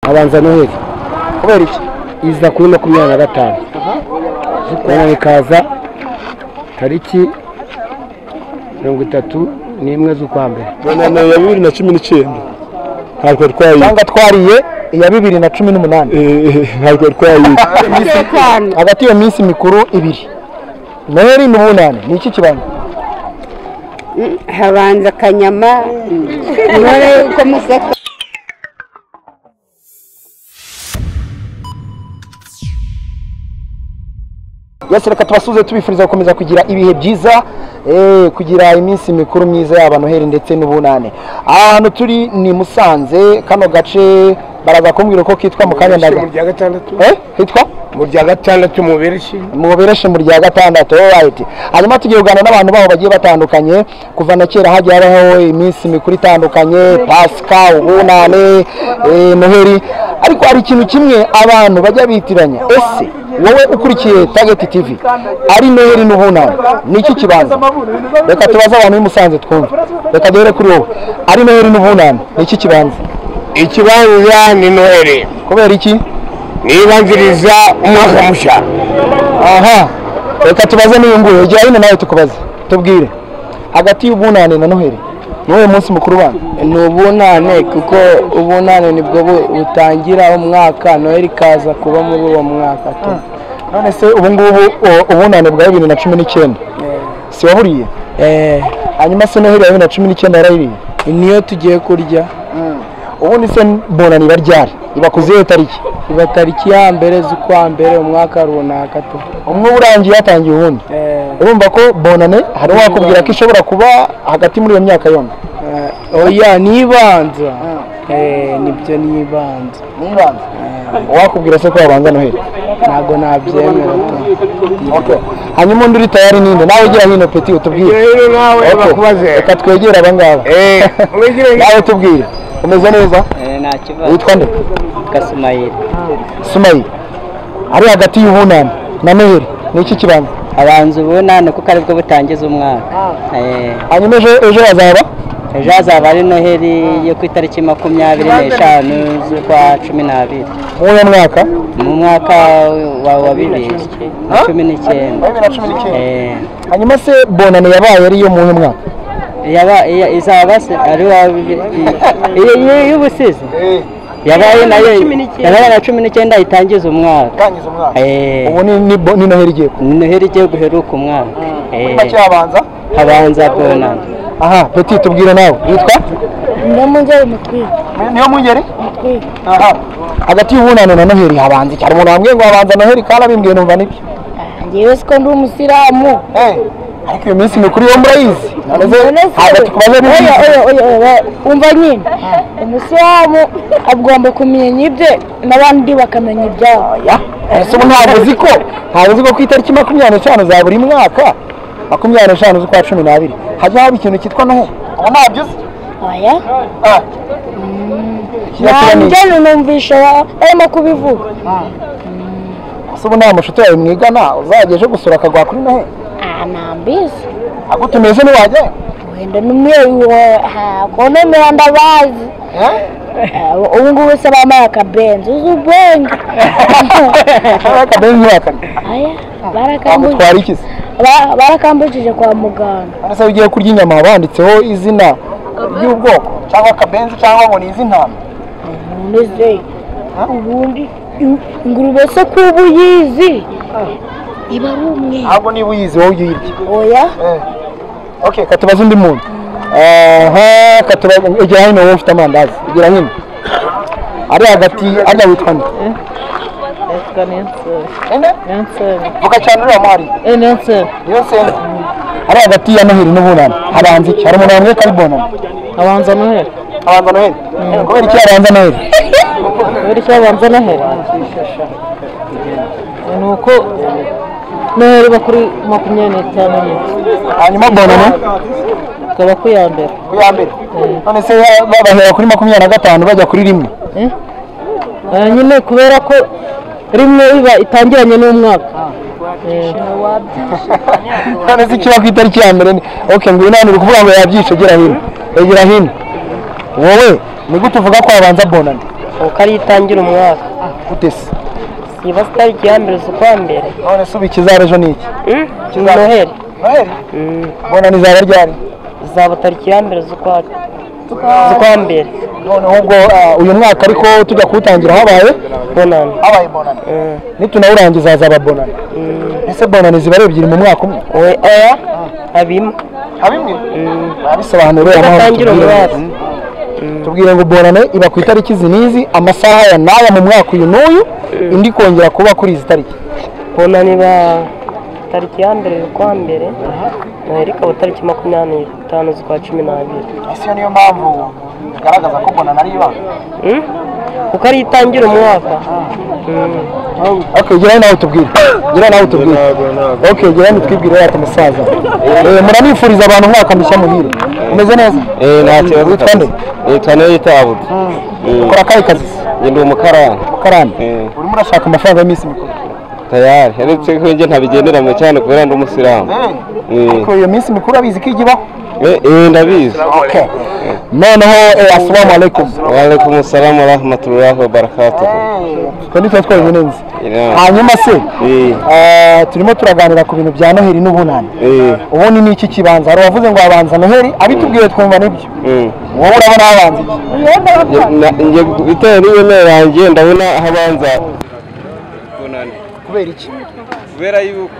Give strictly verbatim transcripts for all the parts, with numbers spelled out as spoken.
abanza Noheli. Kubera iki? Iza kuri makumyabiri na gatanu. Aha. Ikaza tariki mirongo itatu n'imwe z'ukwa mbere. Bonane ya bibiri na cumi n'icyenda. Ntabwo twayi. Cyangwa twariye iya bibiri na cumi n'umunani. Eh ntabwo twayi. Hagati yo minsi mikuru ibiri. Noheli n'ubunane ni iki kibanza? Habanza Kanyama. Nore uko museka. Yase reka tubasuze tubifuriza gukomeza kugira ibihe byiza eh kugira iminsi mikuru myiza y'aba Noheli ndetse n'ubunane. Ahantu turi ni Musanze, kano gace baraza kumbwira ko kitwa mu kanya ndaga. Mu rya gatandatu. Eh hitwa mu rya gatandatu mu bereshi. Mu bereshi mu rya gatandatu. Alright. Hanyuma tugiye kuganira n'abantu baho bagiye batandukanye kuva na kera hagiye habaho iminsi mikuru itandukanye, Pasika, ubunane, eh Noheli. Ariko hari ikintu kimwe abantu bajya bitiranya. Ese wowe ukurikiye Target T V ari Noheli n'ubunane niki kibanza? Reka tubaze abantu b'Musanze twumve. Reka dore kuri wowe ari Noheli n'ubunane niki kibanza? Ikibanza ni Noheli. Kubera iki? Nibanziriza umwaka musha. Aha. Reka tubaze n'iyunguye. Igihe hino nawe tukubaze. Tubwire. Hagati y'ubunane na Noheli niwe munsi mukuru bana? N'ubunane kuko ubunane nibwo butangira umwaka, Noheli kaza kuba muri uwo mwaka tu. None se ubu ngubu ubunane bwa bibiri na cumi n'icyenda si waburiye? Eh hanyuma se Noheli ya bibiri na cumi n'icyenda yarayiriye? Niyo tugiye kurya. Ubundi se bonane baryari ibakuziye tariki? Iba tariki ya mbere z'ukwa mbere umwaka runaka tu. Umwe urangiye yatangiye ubundi. Urumva ko bonane hari wakubwira ko ishobora kuba hagati muri iyo myaka yombi? Oya nibanza. Eh nibyo nibanza. Nibanza. Wakubwira se ko yabanza Noheli? Ntago nabyemera tu. Okay. Hanyuma undi uri tayari ninde? Nawe ugira hino Petit utubwire. Rero nawe bakubaze. Reka twegera abangaba. Eh mwegire nawe tubwire. Umeze neza? Eh nta kibazo. Witwa nde? Kasumayiri. Sumayiri. Ari hagati y'ubunane na Noheli niki kibanza? Abanza ubunane kuko aribwo butangiza umwaka. Eh hanyuma ejo ejo hazaba? Ejo hazaba ari Noheli yo ku itariki makumyabiri n'eshanu z'ukwa cumi n'abiri. Mu mwaka? Mu mwaka wa bibiri na cumi n'icyenda. Eh hanyuma se bonane yabaye ari yo mu mwaka? Yaba izaba se ari wa y'ubusizi. Yabaye nayo yabaye na cumi n'icyenda itangiza umwaka. Itangiza umwaka. Eh ubu ni ni Noheli igiye. Ni Noheli igiye guheruka umwaka. Eh make habanza? Habanza bonane. Aha Petit tubwire nawe witwa? Niyo mungere mutwi. Niyo mungere? Mutwi. Aha. Hagati y'ubunane na Noheli habanza cyane umuntu wambwiye ngo habanza Noheli kana bimbwiye numva nibyo. Ngewe siko ndi umusiramu. Eh ariko iyo minsi mikuru yo murayizi. Hagati kubaze ni oya oya oya umva nyine. Umusiramu agomba kumenya ibye n'abandi bakamenya ibyabo. Ya. Ese ubu ntabwo uziko ntabwo uziko ku itariki makumyabiri n'eshanu za buri mwaka makumyabiri n'eshanu z'ukwa cumi n'abiri hajya haba ikintu cyitwa Noheli. Ubu ntabyo uzi? Oya. Ah. Nanjye numvisha arimo kubivuga. Ese ubu nta mushuti yawe mwigana uzageje gusura akagwa kuri Noheli? Ah nambizi. Agutumeze ni wajya? Wenda numwe ha kone miranda bazi. Eh? Ubu ngubu se bamaye akabenzi uzubwenga. Akabenzi wakane. Aya barakambuje. Twari iki se? Barakambujije kwa muganga. Ese ugiye kurya inyama banditseho izina ry'ubwoko cyangwa akabenzi cyangwa ngo ni izintama? Neze. Ubundi ingurube se kubu yizi. Iba rumwe. Ntabwo niba uyizi wowe uyirya. Oya. Eh. Okay, katubaza undi muntu. Aha, katubaza igihe hino wowe ufite amandazi. Igira hino. Ari hagati arya witwa nde? Eka Nenseri. Ende? Nenseri. Vuga cyane uri amari. Eh Nenseri. Nenseri. Ari hagati ya Noheli n'ubunane. Habanza iki? Hari umuntu wamwe kari bonane. Abanza Noheli. Abanza Noheli. Kubera iki abanza Noheli? Kubera iki abanza Noheli? Nuko Noheli bakuri makumyabiri n'itanu. Hanyuma bonane kaba ku ya mbere. Ku ya mbere. None se bahera kuri makumyabiri na gatanu bajya kuri rimwe. Eh? Nyine kubera ko rimwe iba itangiranye n'umwaka. None se kiba ku itariki ya mbere. Okay, ngo inani uri kuvuga ngo yabyishe gera hino. Egera hino. Wowe ni gute uvuga ko abanza bonane? uko ari itangira umwaka gute se siba tariki ya mbere z'ukwa mbere none se ubikizara ejo ni iki noheri noheri mbona nizaba ryari izaba tariki ya mbere z'ukwa z'ukwa mbere noneho ubwo uyu mwaka ariko tujya kuwutangira habaye bonane habaye bonane nitunawurangiza hazaba bonane ese bonane ziba ari ebyiri mu mwaka umwe oya habimwe habimwe abisobanura atangira umwaka tubwire ngo bonane iba ku itariki zinizi amasaha ya naya mu mwaka uyu n'uyu indi kongera kuba kuri izi tariki bonane iba tariki ya mbere z'ukwa mbere noheri ikaba tariki makumyabiri n'itanu z'ukwa cumi n'abiri ese niyo mpamvu bigaragaza ko bonane ari ibanga kuko ari itangira umwaka ok geraho nawe utubwire geraho nawe utubwire ok geraho nitwibwire ati musaza muranifuriza abantu umwaka mushya muhire umeze neza eh nta kibazo witwa nde yitwa Niyita Abudu ukora akahe kazi ndi umukarani karani urimo urashaka amafaranga y'iminsi mikuru tayari yaretse ko nje ntabigenderamo cyane kubera ndi umusiramu ariko iyo minsi mikuru abizi ko igibaho eh ndabizi okay noneho assalamu alaikum wa alaikum assalam wa rahmatullahi wa barakatuh kandi twa twenyine nzi hanyuma se eh turimo turaganira ku bintu bya Noheri n'ubunani ubone ni iki kibanza hari wavuze ngo abanza Noheri abitubwiye twumva nibyo wowe urabona abanza iki nje bitewe n'ibintu yanjye ndabona habanza bonane kubera iki kubera yuko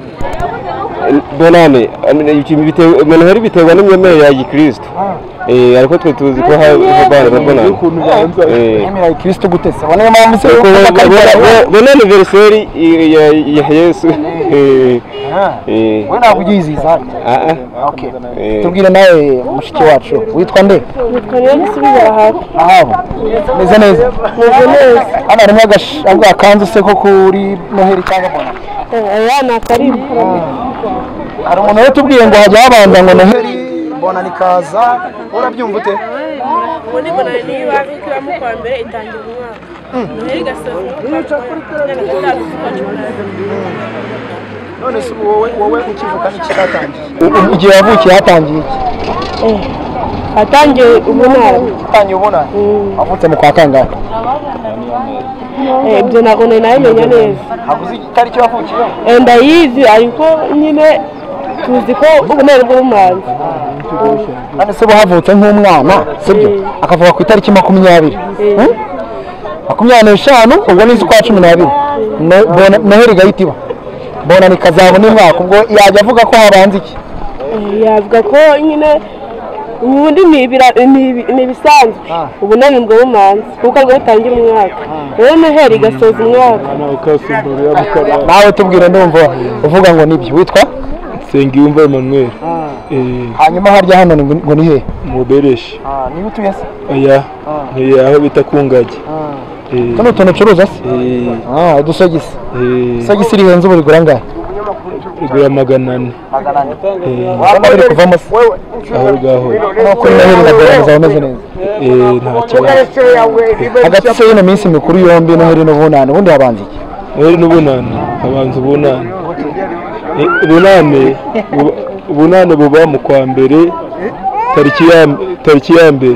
bonane Noheri biterwa n'imyemerere ya Gikristo eh ariko twe tuzi ko habanza bonane imyemerere ya Kristo gutese wane mpamvu se bonane anniversary ya Yesu eh eh we ntabwo ugiziza ah ah okay tubwire nawe mushiki wacu witwa nde Nitwa niyo gisubiza hafi ahabo meze neza meze neza hano harimo agashanga kanzu se ko kuri Noheri cyangwa bonane aya ni akaribu hari umuntu we tubwiye ngo hajya habanza ngo Noheri bonane ikaza urabyumva ute ubundi bonane niyo ibikiramo kwa mbere itangira umwaka Noheri igasoza none se wowe wowe ukivuka n'iki cyatangiye igihe yavukiye hatangiye iki hatangiye ubunani hatangiye ubunani wavutse mu kwa kangahe ibyo ntabwo nayimenya neza ntabwo uzi itariki wavukiyeho ndayizi ariko nyine tuzi ko ubunani bw'ubumanzi none se bo havutse nk'umwana sibyo akavuga ku itariki makumyabiri makumyabiri n'eshanu ubwo ni iz'ukwa cumi n'abiri Noheri igahita iba bonane ikazabona umwaka ubwo yajya avuga ko habanza iki yavuga ko nyine ubundi ni ibisanzwe ubunani bw'ubumanzi kuko aribwo butangira umwaka rero Noheri igasoza umwaka nawe tubwire ndumva uvuga ngo nibyo witwa Nsengiyumva Emmanuel hanyuma harya hano ngo ni he mu Bereshi niba utuye se oya ni aho bita Kungagi tuno tuntu ucuruza se ah udusogisi isogisi rihenze ubu rigura ngahe rigura magana ane magana ane waba biri kuvamo se aho ngaho nuko Noheri na bonane zameze neza eh nta kibazo hagati se y'ino minsi mikuru yombi Noheri n'ubunani ubundi habanza iki Noheri n'ubunani habanza ubunani ubunani ubunani buba mu kwa mbere tariki ya tariki ya mbere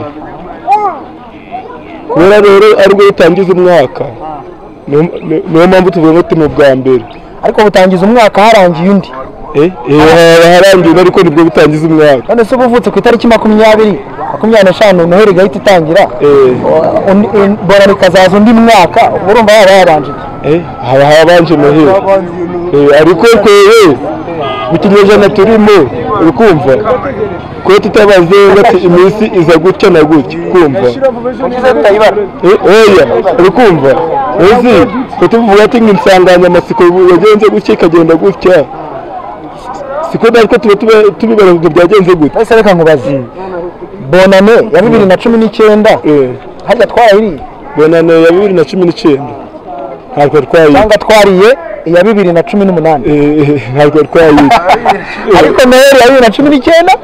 kubera rero aribwo butangiza umwaka niyo mpamvu tuvuga ngo turi bwa mbere ariko butangiza umwaka harangiye undi eh eh harangiye ariko nibwo butangiza umwaka none se buvutse ku itariki makumyabiri makumyabiri n'eshanu Noheri igahita itangira bonane ikazaza undi mwaka urumva yaba yabanje eh haba habanje Noheri eh ariko kwewe mu kinyejana turimo urukumva ko tutabaze bati iminsi iza gutya na gutya kumva ugize bitayibara eh oya urukumva uzi ko tuvuga ati insanganya amasiko yagenze gutya ikagenda gutya siko natwe tuba tubibara ngo byagenze gutya ese reka nkubaze bonane ya bibiri na cumi n'icyenda harya twayiriye bonane ya bibiri na cumi n'icyenda ntabwo twayiriye cyangwa twariye iya bibiri na cumi n'umunani ntabwo twayiriye ariko Noheri ya bibiri na cumi n'icyenda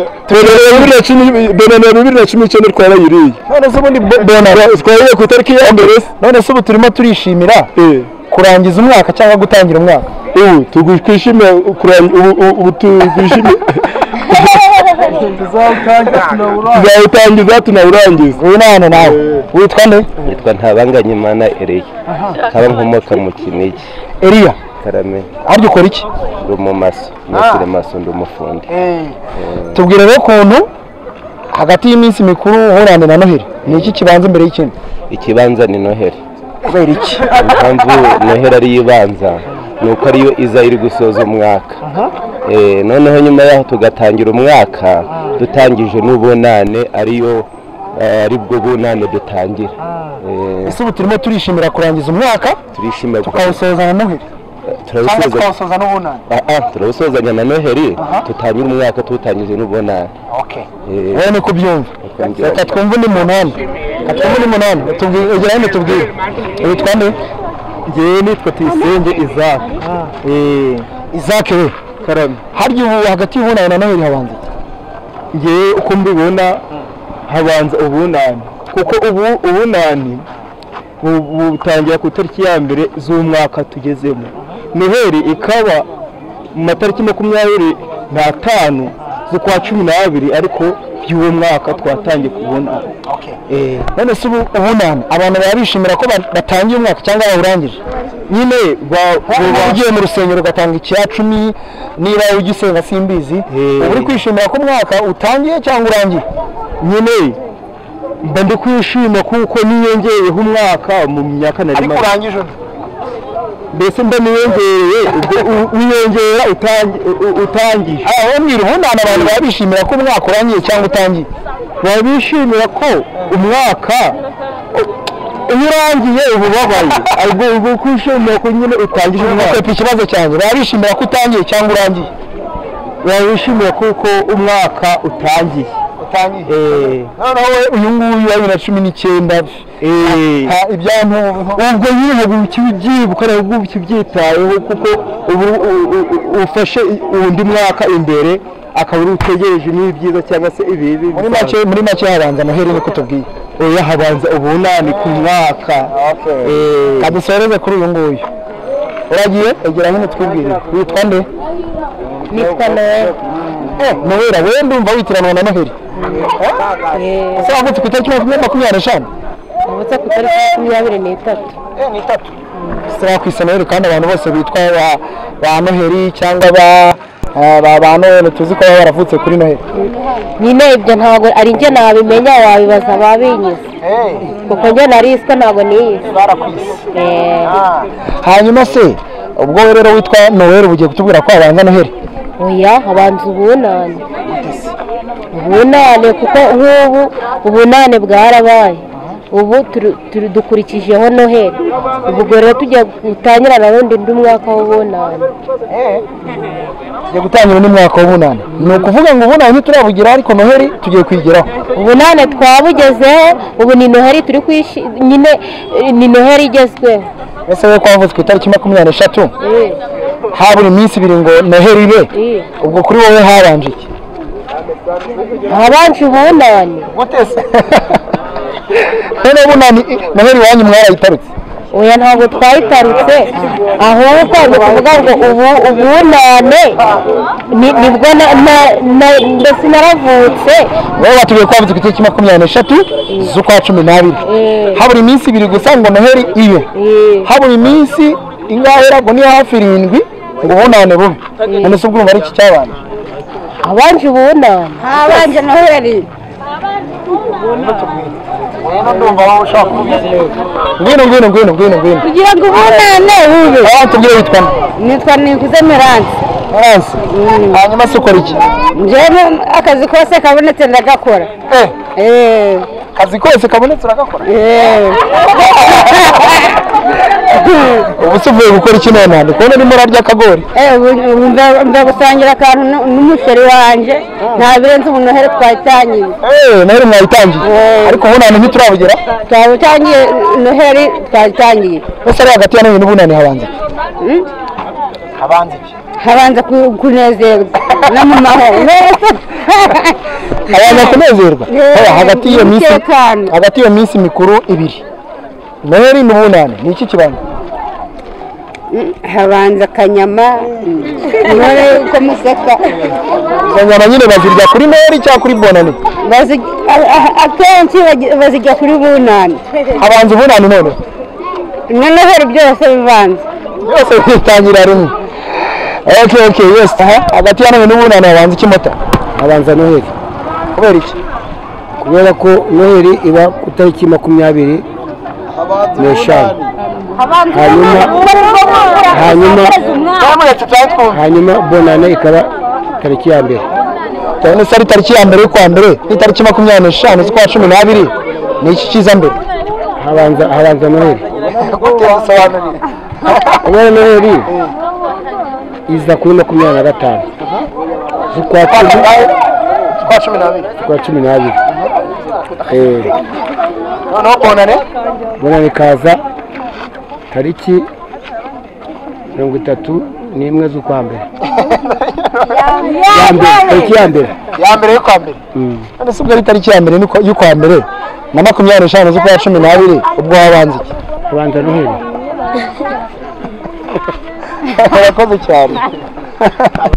bonane ya bibiri na cumi n'icyenda twarayiriye none se ubundi bonane twayiriye ku itariki ya mbere none se ubu turimo turishimira kurangiza umwaka cyangwa gutangira umwaka ubu twishimiye ubu twishimiye tuzawutangiza tunawurangiza. Ubunane nawe witwa nde? Nitwa Ntabanganyimana Eliya, nkaba nkomoka mu Kinigi. Eliya Karame. Aryo ukora iki? Ndi umumaso, nasire maso ndi umufundi. Tubwire rero ukuntu hagati y'iminsi mikuru uhorane na Noheli ni iki kibanza imbere y'ikindi? Ikibanza ni Noheli. Kubera iki? Impamvu Noheli ari ibanza nuko ariyo iza iri gusoza umwaka. Eh noneho nyuma yaho tugatangira umwaka dutangije n'ubunane ariyo ari bwo bunane dutangira. Eh ese turimo turishimira kurangiza umwaka turishimira tukawusoza na Noheli. Turabisoza n'ubunane. Ah turabisozanya na Noheli tutangira umwaka tutangije n'ubunane. Okay. Wewe ni kubyumva. Reka twumve ni munani. Katwumve ni munani. Tubwire ugera hano tubwire. Witwa nde? Ngewe nitwa Tuyisenge Isaac. Eh Isaac we. Karame. Harya ubu hagati y'ubunane na Noheli habanza iki? Ngewe uko mbibona habanza ubunane. Kuko ubu ubunane butangira ku tariki ya mbere z'umwaka tugezemo. Noheli ikaba mu matariki makumyabiri n'atanu z'ukwa cumi n'abiri ariko by'uwo mwaka twatangiye kubona. Okay. Eh none se ubunane abantu barabishimira ko batangiye umwaka cyangwa bawurangije? Nyine ugiye mu rusengero gatanga icya cumi niba ugisenga simbizi uri kwishimira ko umwaka utangiye cyangwa urangiye? Nyine mba ndi kwishima kuko niyongeyeho umwaka mu myaka nari ariko urangije mbese mba niyongereye wiyongera utangije. Aho mbwira ubunane abantu barabishimira ko umwaka urangiye cyangwa utangiye? Barabishimira ko umwaka iyo urangiye ubu babaye ubwo kwishimira ko nyine utangije umwaka. Ikibazo cyanjye barabishimira ko utangiye cyangwa urangiye? Barabishimira kuko umwaka utangiye. Utangiye? Eh noneho uyu nguyu wa bibiri na cumi n'icyenda eh ibyantu ubwo nyine ntabwo ukibyibuka ntabwo ukibyitayeho kuko ubu ufashe undi mwaka imbere akaba utegereje n'ibyiza cyangwa se ibibi. Muri make muri make habanza Noheli niko tubwiye. Oya habanza ubunani ku mwaka. Eh kadusoreze kuri uyu nguyu. Uragiye egera hino twibwire. Witwa nde? Nitwa Noheli. Eh Noheli wewe ndumva witiranwa na Noheli. Eh ese wavutse ku itariki makumyabiri n'eshanu? Wavutse ku itariki makumyabiri n'itatu. Eh ni itatu. Sira ku Noheli kandi abantu bose bitwa ba Noheli cyangwa ba ba ba Noheli tuzi ko baravutse kuri Noheli. Nyine ibyo ntabwo ari njye nabimenya wabibaza babinyise. Eh kuko njye nariswe ntabwo niyise. Barakwise. Eh hanyuma se ubwo rero witwa Noheli ugiye kutubwira ko abanza Noheli? Oya habanza ubunane. Ubunane kuko nk'ubu ubunane bwarabaye ubu dukurikijeho Noheli ubwo rero tujya gutangira na rundi ndi mwaka w'ubunane. Tujya gutangira undi mwaka w'ubunane ni ukuvuga ngo ubunane ntiturabugira ariko Noheli tugiye kwigeraho. Ubunane twabugezeho ubu ni Noheli turi kwishi nyine ni Noheli igezweho. Ese we kwavutse ku itariki makumyabiri n'eshatu habura iminsi ibiri ngo Noheli ibe ubwo kuri wowe habanje iki? Habanje ubunane. Gutese none ubunane Noheli wanyu mwarayitarutse? Oya ntabwo twayitarutse ahubwo ni kuvuga ngo ubu ubunane nibwo mbese naravutse. Wowe batubwiye ko wavutse ku itariki makumyabiri n'eshatu z'ukwa cumi n'abiri habura iminsi ibiri gusa ngo Noheli ibe habura iminsi ingahe ngo ni hafi irindwi ngo ubunane bube. None se ubwo urumva ari iki cyabanje? Habanje ubunane. Habanje Noheli. Ngwino ngwino ngwino ngwino ngwino. Kugira ngo ubunane bube. Ah tubwire witwa nde? Nitwa Nikuze Merance. Merance. Hanyuma se ukora iki? Njyewe akazi kose kabonetse ndagakora. Eh. Eh. Akazi kose kabonetse uragakora? Eh. Ubu se uvuye gukora iki none? Ndi kubona urimo urarya akagori. Eh ndagusangira akantu n'umuseri wanje nta birenze ubu Noheli twayitangiye. Eh Noheli mwayitangiye ariko ubunane ntiturabugera? Twayitangiye Noheli twayitangiye. Ese ari hagati ya Noheli n'ubunane habanza iki? Habanza iki? Habanza kunezerwa no mu mahoro. Habanza kunezerwa hagati y'iyo minsi hagati y'iyo minsi mikuru ibiri Noheli n'ubunane ni iki kibanza? habanza akanyama none uko museka izo nyama nyine bazirya kuri noheri cyangwa kuri bonane akenshi bazirya kuri bunani habanza ubunani none na noheri byose bibanza byose bitangira rimwe ok ok yes hagati ya none n'ubunani habanza ikimota habanza noheri kubera iki kubera ko noheri iba ku tariki makumyabiri n'eshanu hanyuma hanyuma hanyuma bonane ikaba tariki ya mbere cyane se ari tariki ya mbere y'ukwa mbere ni tariki makumyabiri n'eshanu z'ukwa cumi n'abiri ni iki kiza mbere habanza habanza noheri kubera noheri iza kuri makumyabiri na gatanu z'ukwa cumi n'abiri z'ukwa cumi n'abiri noneho bonane bonane ikaza tariki mirongo itatu n'imwe z'ukwa mbere ya mbere tariki ya mbere ya mbere y'ukwa mbere none se ubwo ari tariki ya mbere y'ukwa mbere na makumyabiri n'eshanu z'ukwa cumi n'abiri ubwo habanza iki habanza noheri murakoze cyane